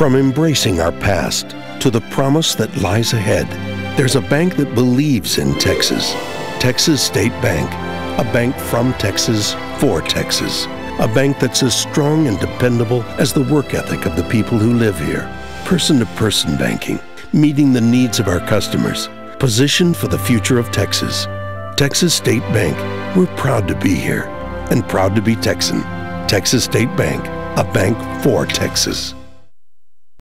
From embracing our past to the promise that lies ahead, there's a bank that believes in Texas. Texas State Bank, a bank from Texas for Texas. A bank that's as strong and dependable as the work ethic of the people who live here. Person-to-person banking, meeting the needs of our customers, positioned for the future of Texas. Texas State Bank, we're proud to be here and proud to be Texan. Texas State Bank, a bank for Texas.